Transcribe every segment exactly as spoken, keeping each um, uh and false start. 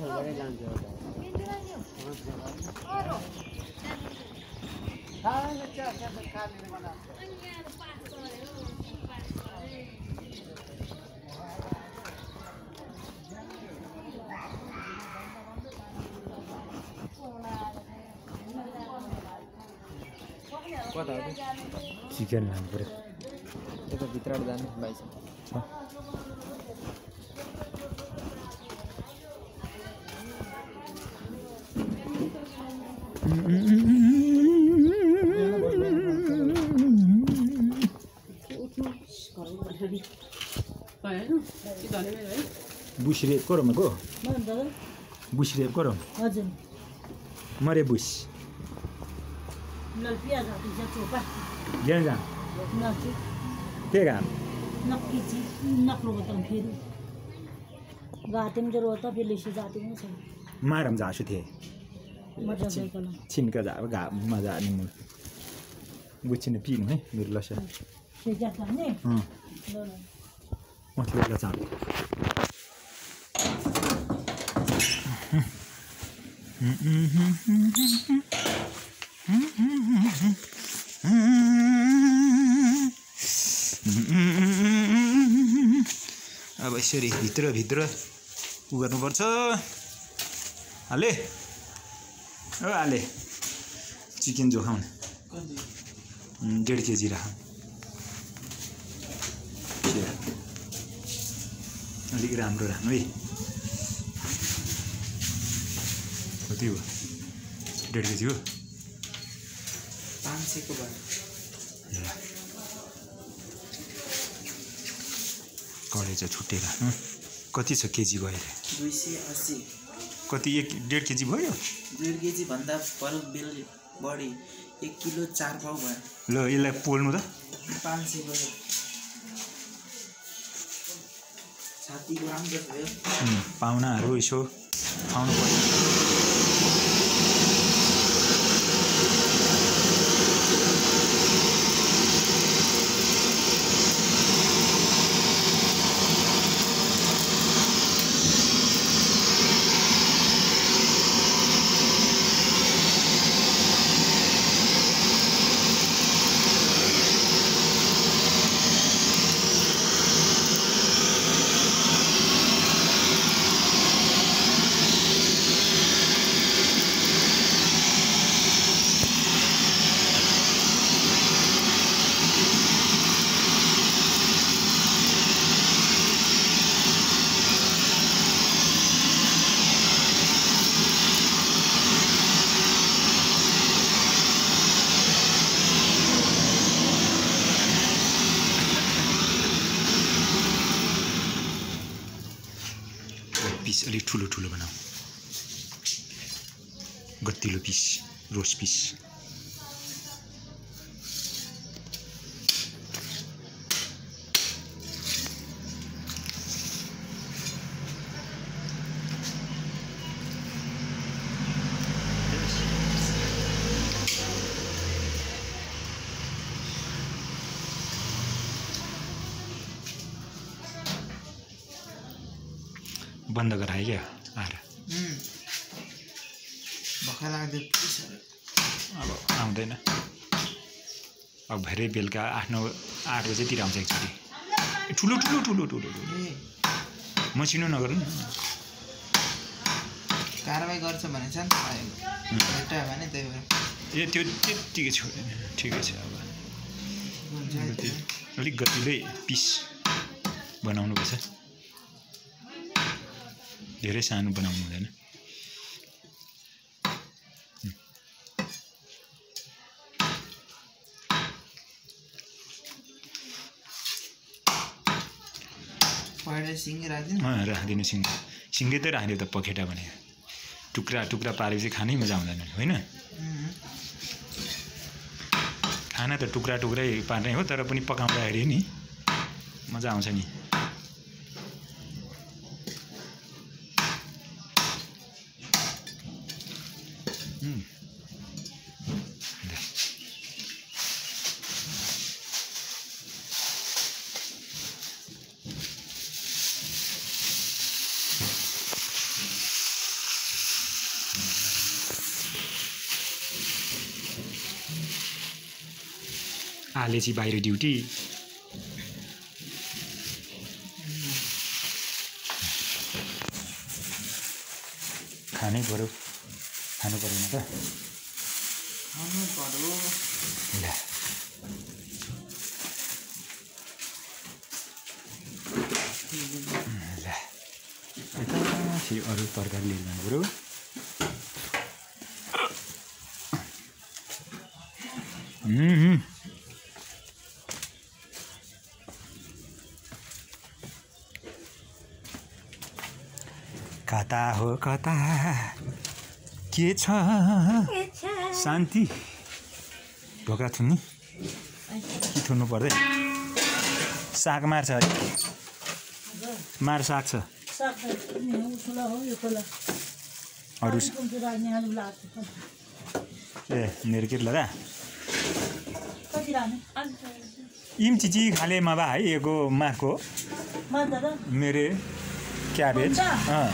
Chicken लानु पर्यो यता भित्रबाट जानु बाइस बुसरे कोरम को बुसरे कोरम हजुर मरे बुस नल प्याज हाती जा चोपा ज्ञान जा नची के गा नक्की ची नकलो बतम फेरि गाते में जरूरत है फिर लिशी जाती में सही मारम जासु थे मजा देखला छिनका जा गा मजा नि मु बुझिन पिनु है मेरो लसा से जाता ने अँ ल ल मतलब ला चाल अब यसरी भित्र भित्र उ गर्नुपर्छ हाले ओ हाले चिकन जो खाउँ डेढ केजी राख अलिक राम्रो राख्नु है कति हो डेढ केजी हो पाँच सयको भयो कलेज छुट्टै राख्नु कति छ केजी भयो दुई सय अस्सी कति एक डेढ केजी भयो डेढ केजी भन्दा पर बेल बढी एक किलो चार पाउ भयो ल यसलाई पोल्नु त पाँच सय भयो छातीको राम्रो भयो पाहुनाहरू यसो खुवाउनु पर्छ पिस अलिक ठुलो ठुलो बनाऊ गतिलो पिस रोस्ट पिस बन्द गराए क्या आएर भर्खर लाग्दै अब आउँदैन अब भरे बेलुका आठ नौ आठ बजेतिर आउँछ एकचोटि ठुलो ठुलो ठुलो ठुलो ठुलो मसिनो नगर्नु कारवाही गर्छ भने छ नि भेटायो भने त्यही भएर ए त्यो त्यत्तिकै छोडेन ठिकै छ अब अलिक गतिलै पिस बनाउनुपर्छ धेरै सानो बनाउनु हुँदैन राखिदिनु सिङ सिङ्गै त राखिदियो त पखेटा भने टुक्रा टुक्रा पारेपछि खानै मजा आउँदैन होइन खाना त टुक्रा टुक्रै पार्ने हो तर पनि पकाउँदाखेरि नि मजा आउँछ नि आले चाहिँ बाहिर ड्युटी खानै पर्यो खानु परेन त खानु पर्यो ल ल यता फेरि अरू तरकारी लिएर जानु पऱ्यो कता हो कता के छ शान्ति ढोका थुन्ने कि थुन्नु पर्दै साग मार्छ मार साग छ अरू ए मेरो के लगा इम चिची खाले मबा है एगो मार्को मेरे क्याबेज अँ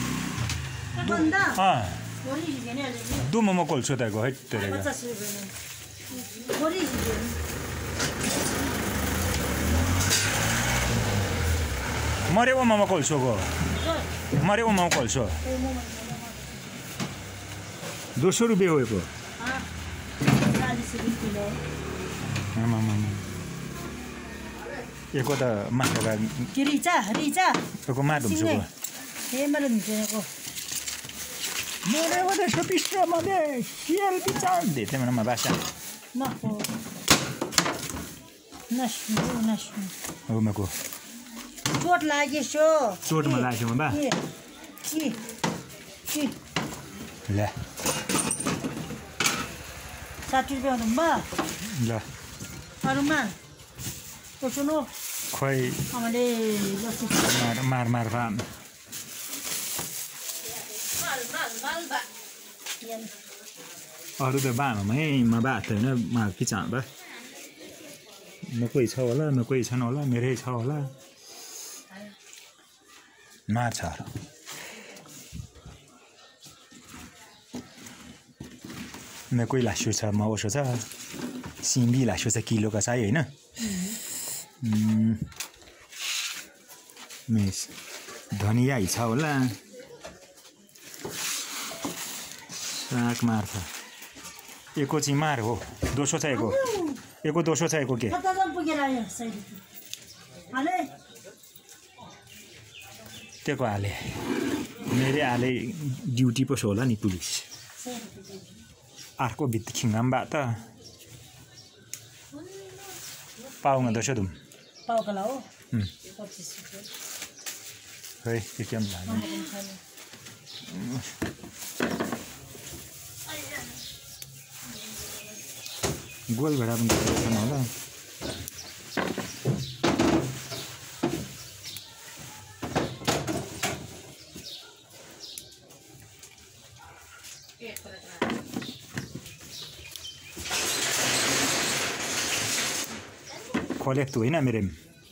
अँ दो मोमो खोल्छु तपाईँको है तेरेको मरे वो मोमो खोल्छु गो मरे वो मोमो खोल्छु दो सौ रुपियाँ हो यो एको त माटोका एको माटो हुन्छ मेरे वो देश पिस्टो मधे हियल पिचाल देते मैंने मबासा ना हो नशो नशो हो मको चोट लागे शो चोट में लागे शो मबा ये ये ये ले साठ रुपये होना ले हनुमान तो सुनो खोई हमारे मार मार मार फाम अरू त बामामै म बात होइन म के चाहन्छ म कोही छ होला म कोही छैन होला मेरै छ होला मार्छ म कोही लासु छ म ओसो छ सिमी लासु छ किलोका चाहिँ होइन मिस धनिया छ होला साग मार्छ एको चाहिँ मार हो दोस्रो छ एको एको दोस्रो छ एको के त्यको हाले मेरै हाले ड्युटी पो होला नि पुलिस अर्को भित्र खिङ्गाम्बा त पाउन दोस्रो दुम पाउकला हो खै के के लाग्यो गोल भेडा पनि छैन होला खोलेको त होइन मेरो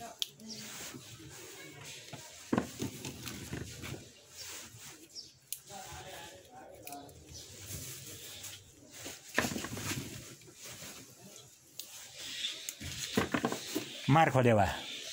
मार खोलेवा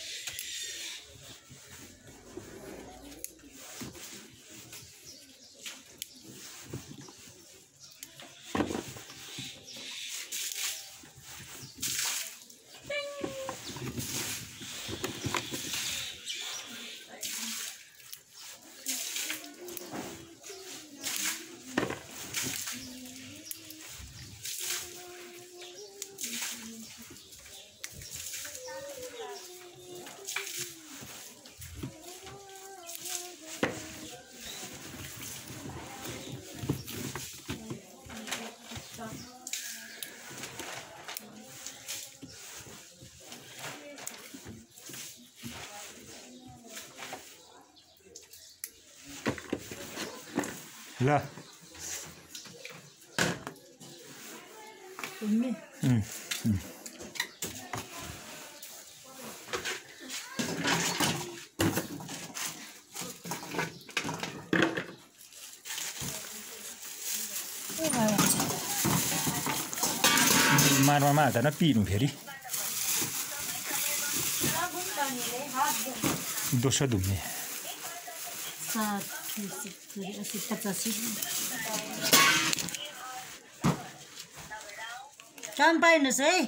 ल मारमा हाल्दैन पिर्नु फेरि दोस्रो धुम्ने साठी सत्तरी अस्सी पचासी काम पाइनस् है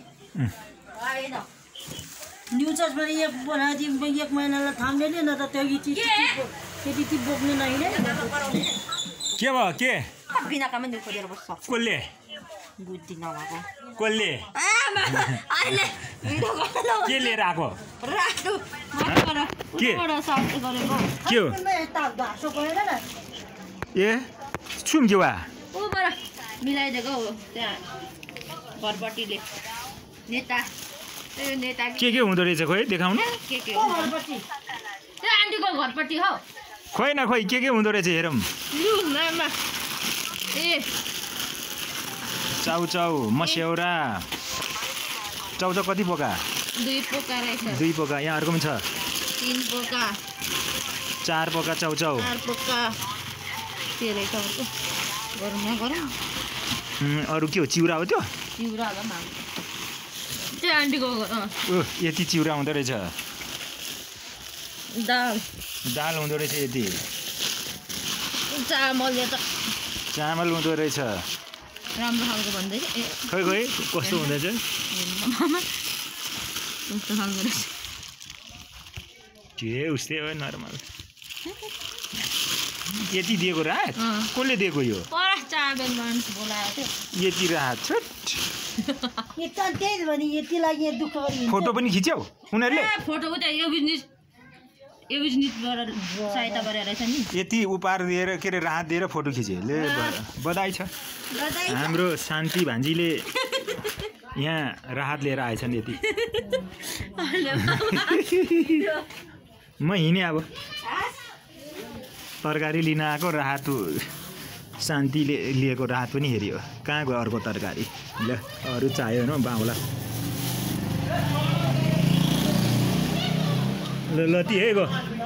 न्यू चर्चमा एक बनाइदियो एक महिनालाई थाम्ने नि न त त्यो चिज त्यति ती बोक्ने नाइले के भयो के बिना काममा नि खोजेर बस्छ कसले बुद्धि नभएको कसले अहिले भिडियो गर्नु के लिएर आएको राख्नु के साथी गरेको के हो यता घाँसो गएर न ए छुम के वा ऊबाट मिलाइदिएको हो त्यहाँ घरपट्टिले नेता त्यो नेता के के हुँदो रहेछ खोइ देखाउनु के के हो घरपट्टि त्यो आन्टीको घरपट्टि हो खोइ न खोइ के के हुँदो रहेछ हेरौँ लु मामा ए चाउ चाउ मस्यौरा चाउचाउ कति पोका दुई पोका रहेछ दुई पोका यहाँ अर्को पनि छ तीन पोका चार पोका चाउचाउ चार पोका के रहेछ अर्को गरौँ न गरौँ उम्, अरू के हो चिउरा हो त्यो चिउरा होला माम त्यो आन्टीको अँ ओ यति चिउरा हुँदो रहेछ दाल दाल हुँदो रहेछ यति चामलले त चामल हुँदो रहेछ राम्रो खालको भन्दैछ ए खै खै कस्तो हुँदैछ मामा कस्तो खालको रहेछ के उस्तै हो नर्मल यति दिएको रात अँ। कसले दिएको यो पर चाबेल मान्छे बोलाएको थियो यति रात छुट यता त्यही भने यतिलाई यहाँ दुःख गरी फोटो पनि खिच्यौ उनीहरूले ए फोटो उता यो बिजनेस यो बिजनेसबाट सहायता गरेर रहेछ नि यति उपहार दिएर के अरे राहत दिएर फोटो खिचे ले ब- बधाई छ हाम्रो शान्ति भान्जीले यहाँ राहत लिएर आएछन् यति म हिँडेँ अब तरकारी लिन आएको राहत शान्तिले लिएको राहत पनि हेऱ्यो कहाँ गयो अर्को तरकारी ल अरू चाहियो होइन बाउला ल ल ती है गो